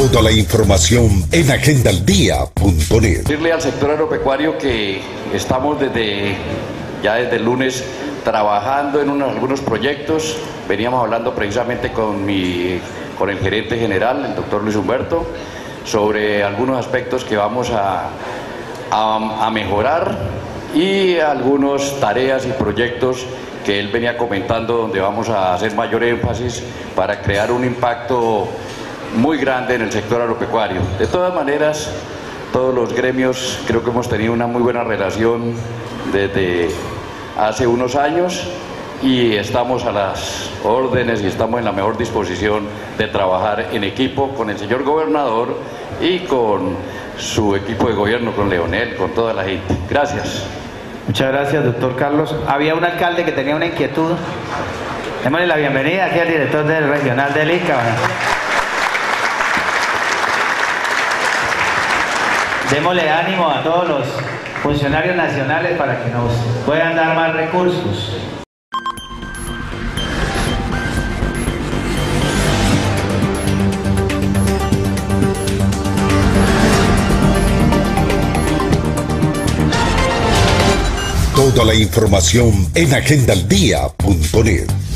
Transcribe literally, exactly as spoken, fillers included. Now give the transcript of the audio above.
Toda la información en agenda al día punto net. Decirle al sector agropecuario que estamos desde ya desde el lunes trabajando en unos, algunos proyectos. Veníamos hablando precisamente con, mi, con el gerente general, el doctor Luis Humberto, sobre algunos aspectos que vamos a, a, a mejorar y algunas tareas y proyectos que él venía comentando donde vamos a hacer mayor énfasis para crear un impacto muy grande en el sector agropecuario. De todas maneras, todos los gremios creo que hemos tenido una muy buena relación desde hace unos años y estamos a las órdenes y estamos en la mejor disposición de trabajar en equipo con el señor gobernador y con su equipo de gobierno, con Leonel, con toda la gente. Gracias. Muchas gracias, doctor Carlos. Había un alcalde que tenía una inquietud. Démosle la bienvenida aquí al director del regional del I C A. Démosle ánimo a todos los funcionarios nacionales para que nos puedan dar más recursos. Toda la información en agenda al día punto net.